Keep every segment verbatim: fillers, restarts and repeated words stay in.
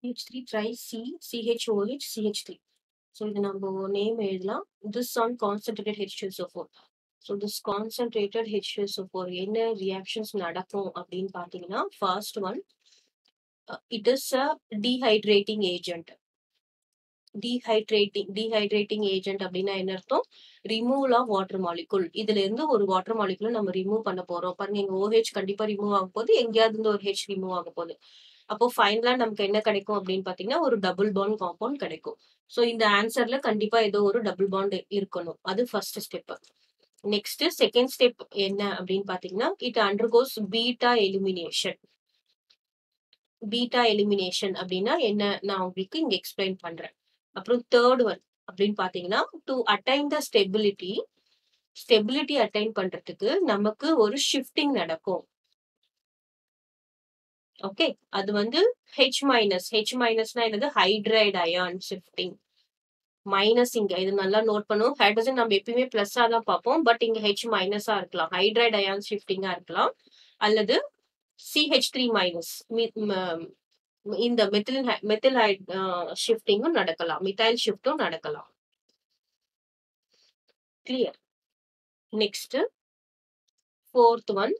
C H three tri C C H O H C H three. So இது நம்ம name எழுதலாம். This on concentrated H two S O four. So this concentrated H two S O four என்ன reactions நடக்கும் அப்படின்னு பார்த்தீங்கன்னா, first one, uh, it is a dehydrating agent. Dehydrating dehydrating agent அப்படின்னா என்ன அர்த்தம்? Removal of water molecule. இதுல இருந்து ஒரு வாட்டர் மாலிகுலை நம்ம ரிமூவ் பண்ண போறோம். பாருங்க, இங்க OH கண்டிப்பா ரிமூவ் ஆக போகுது, எங்கேயாவது இருந்து ஒரு H ரிமூவ் ஆக போகுது. அப்போ ஃபைனலா நமக்கு என்ன கிடைக்கும் அப்படின்னு பாத்தீங்கன்னா, ஒரு டபுள் பாண்ட் காம்பவுண்ட் கிடைக்கும். சோ இந்த ஆன்சர்ல கண்டிப்பா ஏதோ ஒரு டபுள் பாண்ட் இருக்கணும். அது first step. Next second step என்ன அப்படின்னு பாத்தீங்கன்னா, it undergoes beta elimination. Beta elimination அப்படின்னா என்ன, நான் உங்களுக்கு இங்க எக்ஸ்பிளைன் பண்றேன். அப்புறம் தேர்ட் ஒன் அப்படின்னு பாத்தீங்கன்னா, to attain the stability stability attain பண்றதுக்கு நமக்கு ஒரு ஷிஃப்டிங் நடக்கும். ஓகே, அது வந்து H மைனஸ் H மைனஸ்னா என்னது, ஹைட்ரைட் அயான் ஷிஃப்டிங். மைனஸ் இங்க இது நல்லா நோட் பண்ணும். ஹைட்ரஜன் நம்ம எப்பயுமே பிளஸ்ஸா தான் பார்ப்போம், பட் இங்க H மைனஸா இருக்கலாம், ஹைட்ரைட் அயான் ஷிஃப்டிங்கா இருக்கலாம், அல்லது C H three மைனஸ் இந்த மெத்தில் மெத்தில் ஷிஃப்டிங்கும் நடக்கலாம், மித்தைல் ஷிஃப்டும் நடக்கலாம். Clear. Next fourth one,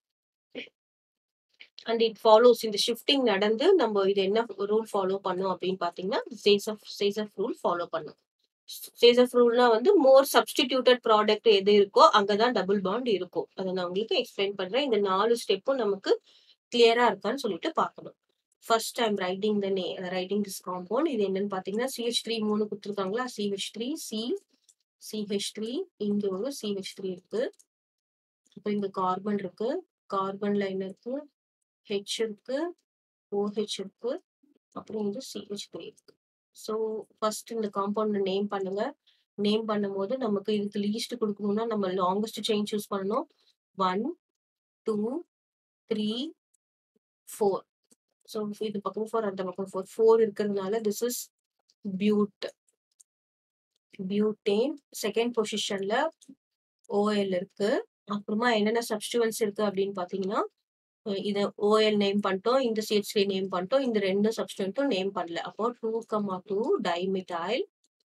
and it follows. இந்த ஷிஃப்டிங் நடந்து நம்ம இது என்ன ரூல் ஃபாலோ பண்ணும் அப்படின்னு பாத்தீங்கன்னா, சேசப் சேசப் ரூல் ஃபாலோ பண்ணும். சேசப் ரூல்னா வந்து மோர் சப்ஸ்டிடியூட்டட் ப்ராடக்ட் எது இருக்கோ அங்கதான் டபுள் பாண்ட் இருக்கும். அதை நான் உங்களுக்கு எக்ஸ்பிளைன் பண்றேன். இந்த நாலு ஸ்டெப்பும் நமக்கு கிளியரா இருக்கான்னு சொல்லிட்டு பார்க்கணும். ஃபர்ஸ்ட் டைம் ரைட்டிங் த நே ரைட்டிங் திஸ் காம்பவுண்ட். இது என்னன்னு பாத்தீங்கன்னா, C H three மூணு கொடுத்துருக்காங்களா, C H three C C H three, இங்க ஒரு C H three இருக்கு. இப்போ இங்க கார்பன் இருக்கு, கார்பன்ல என்ன இருக்கு, H இருக்கு, OH இருக்கு, அப்புறம் இங்க C H three இருக்கு. ஸோ ஃபர்ஸ்ட் இந்த காம்பவுண்ட் நேம் பண்ணுங்க. நேம் பண்ணும்போது நமக்கு இதுக்கு லீஸ்ட் கொடுக்கணும்னா நம்ம லாங்கஸ்ட் செயின் சூஸ் பண்ணணும். One two three four. So இது பக்கம் ஃபோர், அந்த பக்கம் ஃபோர். ஃபோர் இருக்கிறதுனால this is but butane. Second பொசிஷன்ல ஓஎல் இருக்கு. அப்புறமா என்னென்ன சப்ஸ்டிவன்ஸ் இருக்கு அப்படின்னு பாத்தீங்கன்னா, இதை ஓஎல் நேம் பண்ணிட்டோம், இந்த C H three நேம் பண்ணிட்டோம், இந்த ரெண்டு சப்ஸ்டிடென்ட்டும் நேம் பண்ணல. அப்போ two comma two dimethyl.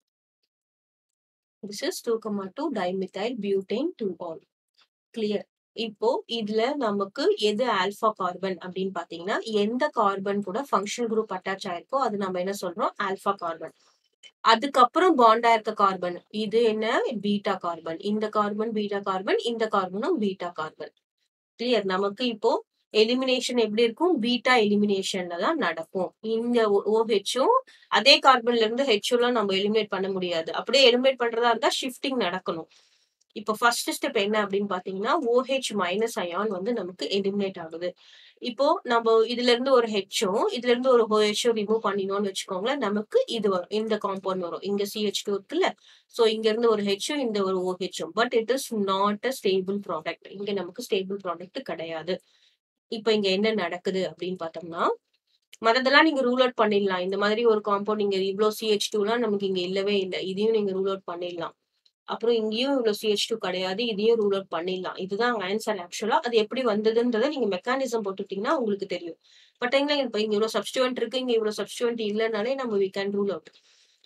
This is two comma two dimethyl butane two ol. Clear. இப்போ இதுல நமக்கு எது ஆல்பா கார்பன் அப்படின்னு பாத்தீங்கன்னா, எந்த கார்பன் கூட ஃபங்க்ஷனல் குரூப் அட்டாச் ஆயிருக்கோ அது நம்ம என்ன சொல்றோம், ஆல்பா கார்பன். அதுக்கப்புறம் பாண்டா இருக்க கார்பன் இது என்ன, பீட்டா கார்பன். இந்த கார்பன் பீட்டா கார்பன், இந்த கார்பனும் பீட்டா கார்பன். கிளியர். நமக்கு இப்போ எலிமினேஷன் எப்படி இருக்கும், பீட்டா எலிமினேஷன்ல தான் நடக்கும். இந்த OHும் அதே கார்பன்ல இருந்து ஹெச்லாம் நம்ம எலிமினேட் பண்ண முடியாது. அப்படியே எலிமினேட் பண்றதா இருந்தா ஷிஃப்டிங் நடக்கணும். இப்போ ஃபர்ஸ்ட் ஸ்டெப் என்ன அப்படின்னு பாத்தீங்கன்னா, OH மைனஸ் அயான் வந்து நமக்கு எலிமினேட் ஆகுது. இப்போ நம்ம இதுல இருந்து ஒரு ஹெச்சும் இதுல இருந்து ஒரு OHும் ரிமூவ் பண்ணினோம்னு வச்சுக்கோங்களேன், நமக்கு இது வரும், இந்த காம்பவுண்ட் வரும். இங்க C H two இருக்குல்ல, சோ இங்க இருந்து ஒரு ஹெச்சும் இந்த ஒரு OHும். But it is not a stable product. இங்க நமக்கு ஸ்டேபிள் ப்ராடக்ட் கிடையாது. இப்ப இங்க என்ன நடக்குது அப்படின்னு பார்த்தோம்னா, மத்ததெல்லாம் நீங்க ரூல் அவுட் பண்ணிடலாம். இந்த மாதிரி ஒரு காம்பவுண்ட் இங்க இவ்வளவு C H two எல்லாம் நமக்கு இங்க இல்லவே இல்லை, இதையும் நீங்க ரூல் அவுட் பண்ணிடலாம். அப்புறம் இங்கேயும் இவ்வளவு C H two கிடையாது, இதையும் ரூல் அவுட் பண்ணிடலாம். இதுதான் ஆன்சர் ஆக்சுவலா. அது எப்படி வந்ததுன்றத நீங்க மெக்கானிசம் போட்டுட்டீங்கன்னா உங்களுக்கு தெரியும். பட் எங்க இப்ப இங்க இவ்வளவு சப்ஸ்டிவன்ட் இருக்கு, இங்க இவ்வளவு சப்ஸ்டிவன்ட் இல்லைனாலே நம்ம we can rule out.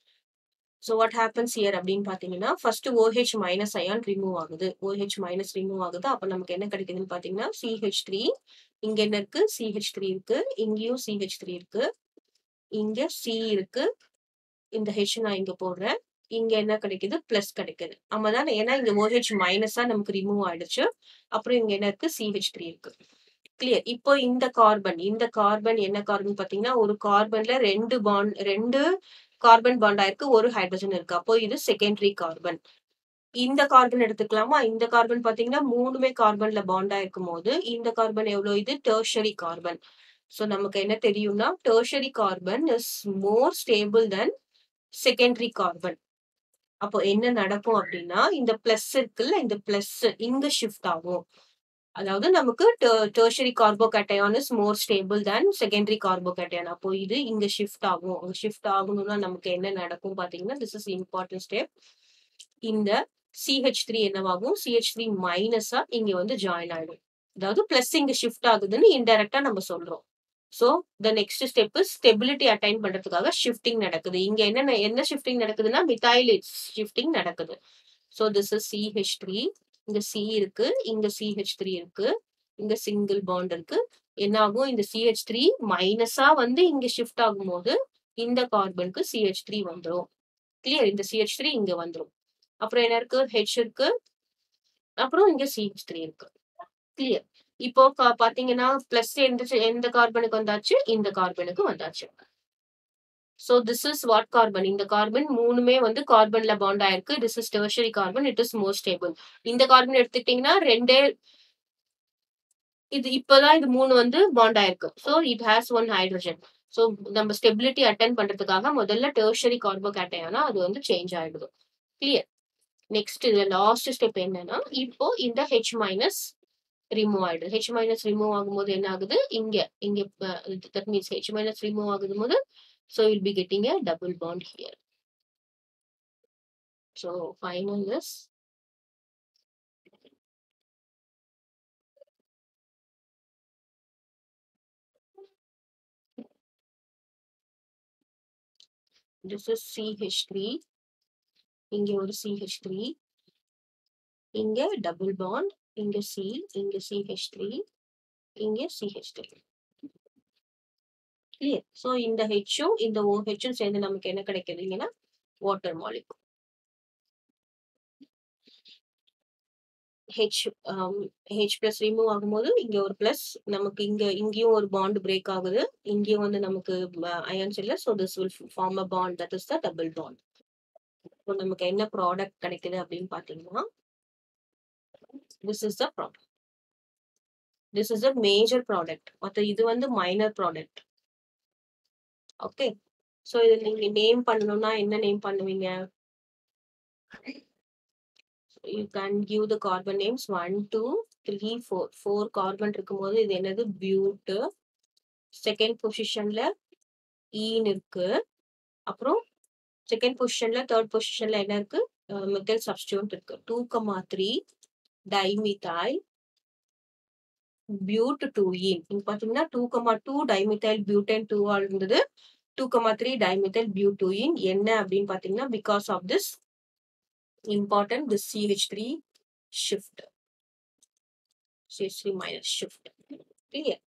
So what happens here அப்படின்னு பாத்தீங்கன்னா, first OH minus ion remove ஆகுது. OH மைனஸ் ரிமூவ் ஆகுது. அப்ப நமக்கு என்ன கிடைக்குதுன்னு பாத்தீங்கன்னா, C H three, இங்க என்ன இருக்கு, C H three இருக்கு, இங்கேயும் C H three இருக்கு, இங்க C இருக்கு, இந்த H நான் இங்க போடுறேன், இங்க என்ன கிடைக்குது, பிளஸ் கிடைக்குது. ஆமாதான், ஏன்னா இங்க OH மைனஸா நமக்கு ரிமூவ் ஆயிடுச்சு. அப்புறம் இங்க என்ன இருக்கு, C H three இருக்கு. கிளியர். இப்போ இந்த கார்பன் இந்த கார்பன் என்ன கார்பன் பாத்தீங்கன்னா, ஒரு கார்பன்ல ரெண்டு பாண்ட் ரெண்டு கார்பன் பாண்ட் ஆயிருக்கு, ஒரு ஹைட்ரஜன் இருக்கு. அப்போ இது செகண்டரி கார்பன். இந்த கார்பன் எடுத்துக்கலாமா, இந்த கார்பன் பாத்தீங்கன்னா மூணுமே கார்பன்ல பாண்ட் ஆயிருக்கும் போது இந்த கார்பன் எவ்வளவு, இது டெர்ஷரி கார்பன். சோ நமக்கு என்ன தெரியும்னா, tertiary carbon is more stable than secondary carbon. அப்போ என்ன நடக்கும் அப்படின்னா, இந்த பிளஸ் இருக்குல்ல, இந்த பிளஸ் இங்க ஷிஃப்ட் ஆகும். அதாவது நமக்கு tertiary carbocation is more stable than secondary carbocation. அப்போ இது இங்க ஷிஃப்ட் ஆகும். ஷிஃப்ட் ஆகணும்னா நமக்கு என்ன நடக்கும் பாத்தீங்கன்னா, திஸ் இஸ் இம்பார்ட்டன்ட் ஸ்டெப். இந்த C H three என்னவாகும், C H three மைனஸா இங்க வந்து ஜாயின் ஆயிடும். அதாவது பிளஸ் இங்க ஷிஃப்ட் ஆகுதுன்னு இன்டைரக்டா நம்ம சொல்றோம். So the next step is stability attain பண்றதுக்காக shifting நடக்குது. இங்க என்ன என்ன shifting நடக்குதுன்னா methyl shifting நடக்குது. So this is C H three. இங்க C இருக்கு, இங்க C H three இருக்கு, இங்க single bond இருக்கு. என்ன ஆகும், இந்த C H three மைனஸா வந்து இங்க ஷிஃப்ட் ஆகும்போது இந்த கார்பனுக்கு C H three வந்துரும். கிளியர்? இந்த C H three இங்க வந்துரும். அப்புறம் என்ன இருக்கு, H இருக்கு, அப்புறம் இங்க C H three இருக்கு. கிளியர்? இப்போ பாத்தீங்கன்னா பிளஸ் எந்த எந்த கார்பனுக்கு வந்தாச்சு, இந்த கார்பனுக்கு வந்தாச்சு. So this is what carbon. இந்த கார்பன் மூணுமே வந்து கார்பன்ல பாண்ட் ஆயிருக்கு. This is tertiary carbon. It is more stable. இந்த கார்பன் எடுத்துக்கிட்டீங்கன்னா ரெண்டே இது இப்பதான் இது மூணு வந்து பாண்ட் ஆயிருக்கு. So it has one hydrogen. So நம்ம ஸ்டெபிலிட்டி அட்டன் பண்றதுக்காக முதல்ல டெர்ஷரி கார்போகேட்டையானா அது வந்து சேஞ்ச் ஆயிடுது. கிளியர்? நெக்ஸ்ட் இதுல லாஸ்ட் ஸ்டெப் என்னன்னா, இப்போ இந்த H மைனஸ் ரிமூவ் ஆயிடுது. H மைனஸ் ரிமூவ் ஆகும்போது என்ன ஆகுது, இங்க இங்க that means H minus remove ஆகுது போது so you'll be getting a double bond here. So final is this is C H three, இங்க ஒரு C H three, இங்க double bond, இங்க C, இங்க C H three, இங்க C H three. Clear? So இந்த H உம் இந்த OH உம் சேர்ந்து நமக்கு என்ன கிடைக்குதுங்கன்னா water molecule. H um, H plus remove ஆகும்போது இங்க ஒரு plus, நமக்கு இங்க இங்கேயும் ஒரு bond break ஆகுது, இங்கேயும் வந்து நமக்கு ions இல்ல. So this will form a bond, that is the double bond. இப்போ நமக்கு என்ன ப்ராடக்ட் கிடைக்குது அப்படின்னு பாத்தீங்கன்னா, this is the product. This is a major product. மத்த இது வந்து minor product. Okay. So இதை நீங்க நேம் பண்ணணும்னா என்ன நேம் பண்ணுவீங்க? You can give the carbon names one, two, three, four. Four carbon இருக்கும்போது இது என்னது, பியூட். செகண்ட் பொசிஷன்ல ஈன் இருக்கு. அப்புறம் செகண்ட் பொசிஷன்ல தேர்ட் பொசிஷன்ல என்ன இருக்கு, மெத்தில் சப்ஸ்டிட்யூட் இருக்கு. Two comma three dimethyl but two ene. இங்க பாத்தீங்கன்னா two comma two dimethyl butane two ol இருந்தது. Two comma three dimethyl but two ene. என்ன அப்படின்னு பாத்தீங்கன்னா, because of this important this C H three shift, C H three minus shift. Clear?